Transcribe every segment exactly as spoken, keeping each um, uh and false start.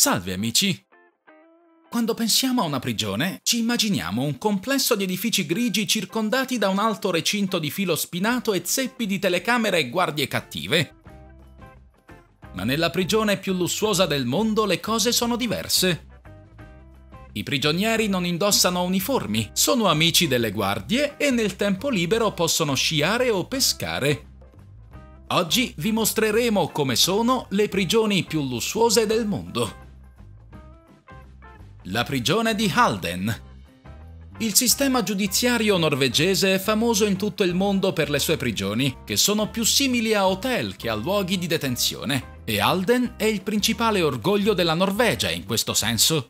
Salve amici! Quando pensiamo a una prigione, ci immaginiamo un complesso di edifici grigi circondati da un alto recinto di filo spinato e zeppi di telecamere e guardie cattive. Ma nella prigione più lussuosa del mondo le cose sono diverse. I prigionieri non indossano uniformi, sono amici delle guardie e nel tempo libero possono sciare o pescare. Oggi vi mostreremo come sono le prigioni più lussuose del mondo. La prigione di Halden. Il sistema giudiziario norvegese è famoso in tutto il mondo per le sue prigioni, che sono più simili a hotel che a luoghi di detenzione, e Halden è il principale orgoglio della Norvegia in questo senso.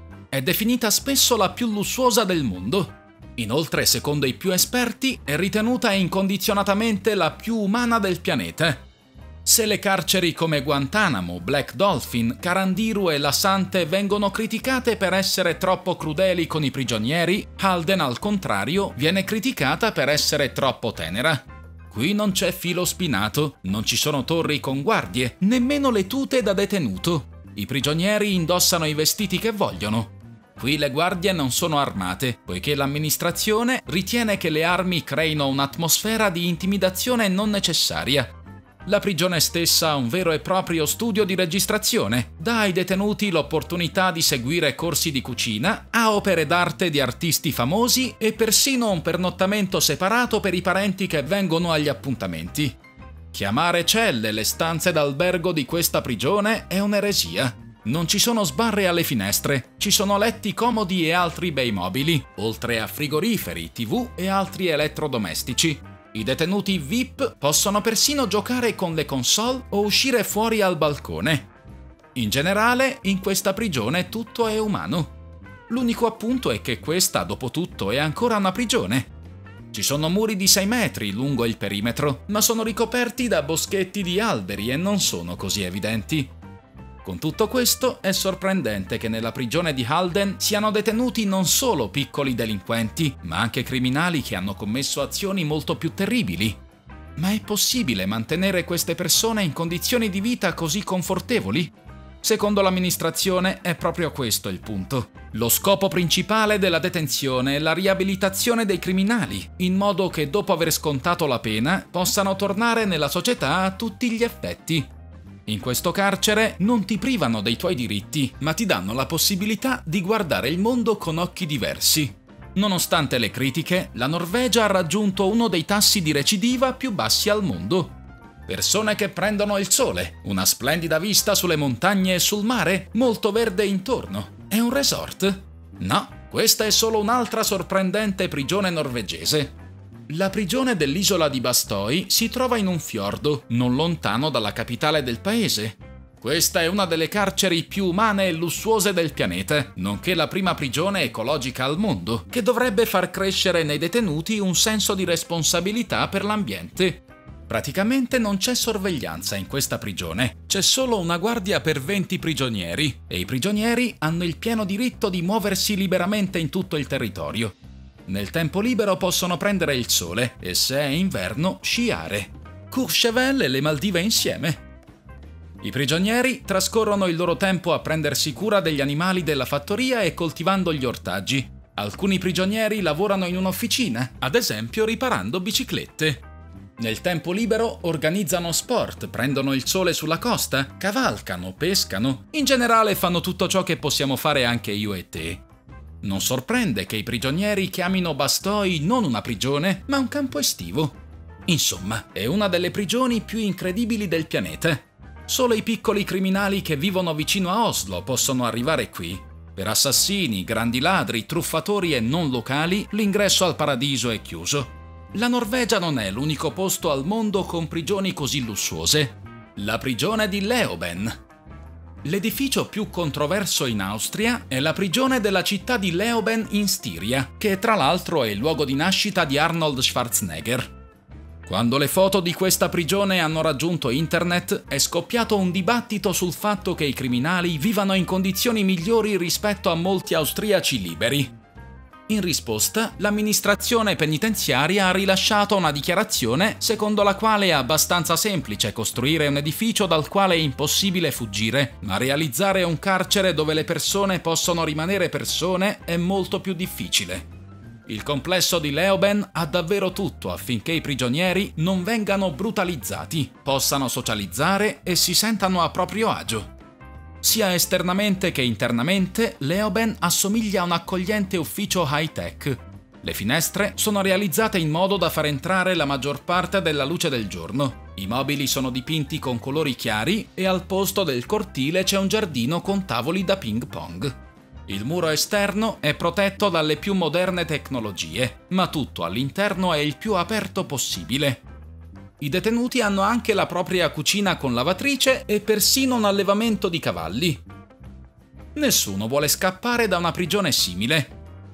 È definita spesso la più lussuosa del mondo. Inoltre, secondo i più esperti, è ritenuta incondizionatamente la più umana del pianeta. Se le carceri come Guantanamo, Black Dolphin, Carandiru e La Sante vengono criticate per essere troppo crudeli con i prigionieri, Halden, al contrario, viene criticata per essere troppo tenera. Qui non c'è filo spinato, non ci sono torri con guardie, nemmeno le tute da detenuto. I prigionieri indossano i vestiti che vogliono. Qui le guardie non sono armate, poiché l'amministrazione ritiene che le armi creino un'atmosfera di intimidazione non necessaria. La prigione stessa ha un vero e proprio studio di registrazione, dà ai detenuti l'opportunità di seguire corsi di cucina, ha opere d'arte di artisti famosi e persino un pernottamento separato per i parenti che vengono agli appuntamenti. Chiamare celle le stanze d'albergo di questa prigione è un'eresia. Non ci sono sbarre alle finestre, ci sono letti comodi e altri bei mobili, oltre a frigoriferi, tivù e altri elettrodomestici. I detenuti V I P possono persino giocare con le console o uscire fuori al balcone. In generale, in questa prigione tutto è umano. L'unico appunto è che questa, dopo tutto, è ancora una prigione. Ci sono muri di sei metri lungo il perimetro, ma sono ricoperti da boschetti di alberi e non sono così evidenti. Con tutto questo, è sorprendente che nella prigione di Halden siano detenuti non solo piccoli delinquenti, ma anche criminali che hanno commesso azioni molto più terribili. Ma è possibile mantenere queste persone in condizioni di vita così confortevoli? Secondo l'amministrazione è proprio questo il punto. Lo scopo principale della detenzione è la riabilitazione dei criminali, in modo che dopo aver scontato la pena possano tornare nella società a tutti gli effetti. In questo carcere non ti privano dei tuoi diritti, ma ti danno la possibilità di guardare il mondo con occhi diversi. Nonostante le critiche, la Norvegia ha raggiunto uno dei tassi di recidiva più bassi al mondo. Persone che prendono il sole, una splendida vista sulle montagne e sul mare, molto verde intorno. È un resort? No, questa è solo un'altra sorprendente prigione norvegese. La prigione dell'isola di Bastøy si trova in un fiordo, non lontano dalla capitale del paese. Questa è una delle carceri più umane e lussuose del pianeta, nonché la prima prigione ecologica al mondo, che dovrebbe far crescere nei detenuti un senso di responsabilità per l'ambiente. Praticamente non c'è sorveglianza in questa prigione, c'è solo una guardia per venti prigionieri, e i prigionieri hanno il pieno diritto di muoversi liberamente in tutto il territorio. Nel tempo libero possono prendere il sole e, se è inverno, sciare. Courchevel e le Maldive insieme. I prigionieri trascorrono il loro tempo a prendersi cura degli animali della fattoria e coltivando gli ortaggi. Alcuni prigionieri lavorano in un'officina, ad esempio riparando biciclette. Nel tempo libero organizzano sport, prendono il sole sulla costa, cavalcano, pescano. In generale fanno tutto ciò che possiamo fare anche io e te. Non sorprende che i prigionieri chiamino Bastøy non una prigione, ma un campo estivo. Insomma, è una delle prigioni più incredibili del pianeta. Solo i piccoli criminali che vivono vicino a Oslo possono arrivare qui. Per assassini, grandi ladri, truffatori e non locali, l'ingresso al paradiso è chiuso. La Norvegia non è l'unico posto al mondo con prigioni così lussuose. La prigione di Leoben. L'edificio più controverso in Austria è la prigione della città di Leoben in Stiria, che tra l'altro è il luogo di nascita di Arnold Schwarzenegger. Quando le foto di questa prigione hanno raggiunto internet, è scoppiato un dibattito sul fatto che i criminali vivano in condizioni migliori rispetto a molti austriaci liberi. In risposta, l'amministrazione penitenziaria ha rilasciato una dichiarazione secondo la quale è abbastanza semplice costruire un edificio dal quale è impossibile fuggire, ma realizzare un carcere dove le persone possono rimanere persone è molto più difficile. Il complesso di Leoben ha davvero tutto affinché i prigionieri non vengano brutalizzati, possano socializzare e si sentano a proprio agio. Sia esternamente che internamente, Leoben assomiglia a un accogliente ufficio high-tech. Le finestre sono realizzate in modo da far entrare la maggior parte della luce del giorno. I mobili sono dipinti con colori chiari e al posto del cortile c'è un giardino con tavoli da ping pong. Il muro esterno è protetto dalle più moderne tecnologie, ma tutto all'interno è il più aperto possibile. I detenuti hanno anche la propria cucina con lavatrice e persino un allevamento di cavalli. Nessuno vuole scappare da una prigione simile.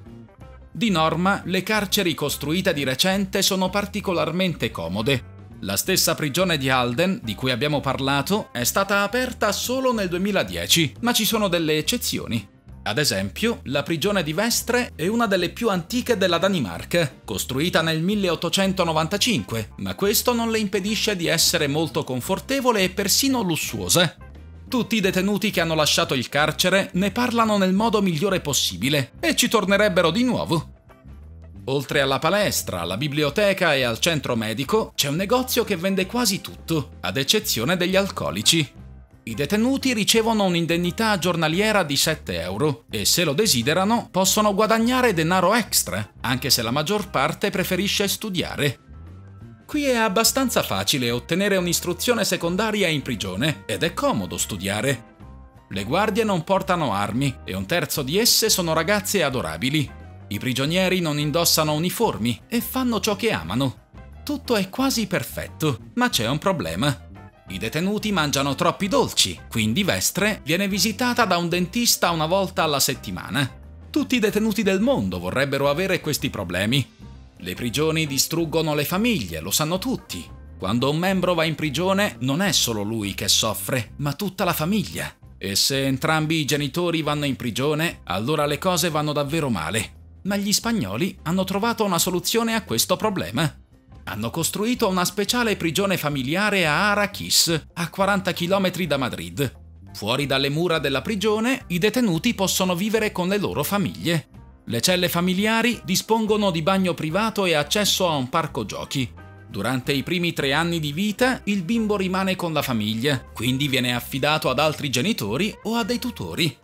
Di norma, le carceri costruite di recente sono particolarmente comode. La stessa prigione di Halden, di cui abbiamo parlato, è stata aperta solo nel duemiladieci, ma ci sono delle eccezioni. Ad esempio, la prigione di Vestre è una delle più antiche della Danimarca, costruita nel milleottocentonovantacinque, ma questo non le impedisce di essere molto confortevole e persino lussuosa. Tutti i detenuti che hanno lasciato il carcere ne parlano nel modo migliore possibile e ci tornerebbero di nuovo. Oltre alla palestra, alla biblioteca e al centro medico, c'è un negozio che vende quasi tutto, ad eccezione degli alcolici. I detenuti ricevono un'indennità giornaliera di sette euro e se lo desiderano possono guadagnare denaro extra, anche se la maggior parte preferisce studiare. Qui è abbastanza facile ottenere un'istruzione secondaria in prigione ed è comodo studiare. Le guardie non portano armi e un terzo di esse sono ragazze adorabili. I prigionieri non indossano uniformi e fanno ciò che amano. Tutto è quasi perfetto, ma c'è un problema. I detenuti mangiano troppi dolci, quindi Vestre viene visitata da un dentista una volta alla settimana. Tutti i detenuti del mondo vorrebbero avere questi problemi. Le prigioni distruggono le famiglie, lo sanno tutti. Quando un membro va in prigione non è solo lui che soffre, ma tutta la famiglia. E se entrambi i genitori vanno in prigione, allora le cose vanno davvero male. Ma gli spagnoli hanno trovato una soluzione a questo problema. Hanno costruito una speciale prigione familiare a Araquis, a quaranta chilometri da Madrid. Fuori dalle mura della prigione, i detenuti possono vivere con le loro famiglie. Le celle familiari dispongono di bagno privato e accesso a un parco giochi. Durante i primi tre anni di vita, il bimbo rimane con la famiglia, quindi viene affidato ad altri genitori o a dei tutori.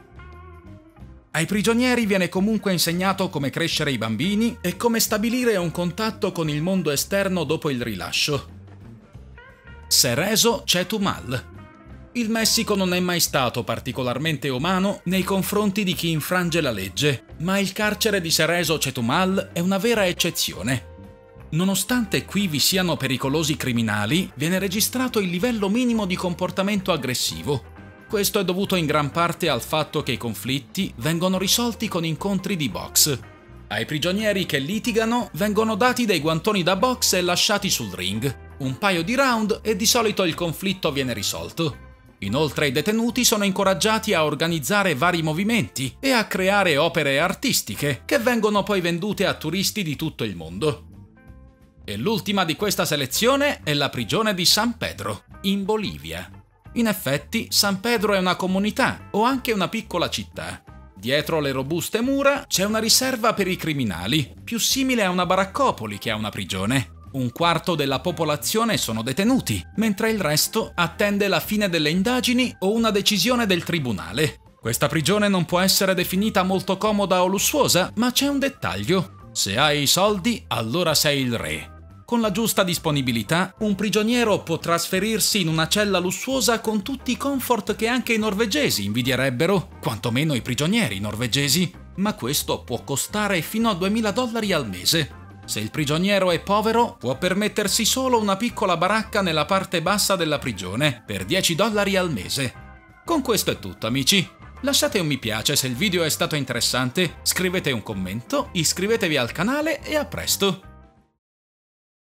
Ai prigionieri viene comunque insegnato come crescere i bambini e come stabilire un contatto con il mondo esterno dopo il rilascio. Cerezo Chetumal. Il Messico non è mai stato particolarmente umano nei confronti di chi infrange la legge, ma il carcere di Cerezo Chetumal è una vera eccezione. Nonostante qui vi siano pericolosi criminali, viene registrato il livello minimo di comportamento aggressivo. Questo è dovuto in gran parte al fatto che i conflitti vengono risolti con incontri di box. Ai prigionieri che litigano vengono dati dei guantoni da box e lasciati sul ring. Un paio di round e di solito il conflitto viene risolto. Inoltre i detenuti sono incoraggiati a organizzare vari movimenti e a creare opere artistiche che vengono poi vendute a turisti di tutto il mondo. E l'ultima di questa selezione è la prigione di San Pedro, in Bolivia. In effetti, San Pedro è una comunità o anche una piccola città. Dietro le robuste mura c'è una riserva per i criminali, più simile a una baraccopoli che a una prigione. Un quarto della popolazione sono detenuti, mentre il resto attende la fine delle indagini o una decisione del tribunale. Questa prigione non può essere definita molto comoda o lussuosa, ma c'è un dettaglio. Se hai i soldi, allora sei il re. Con la giusta disponibilità, un prigioniero può trasferirsi in una cella lussuosa con tutti i comfort che anche i norvegesi invidierebbero, quantomeno i prigionieri norvegesi, ma questo può costare fino a duemila dollari al mese. Se il prigioniero è povero, può permettersi solo una piccola baracca nella parte bassa della prigione, per dieci dollari al mese. Con questo è tutto, amici. Lasciate un mi piace se il video è stato interessante, scrivete un commento, iscrivetevi al canale e a presto!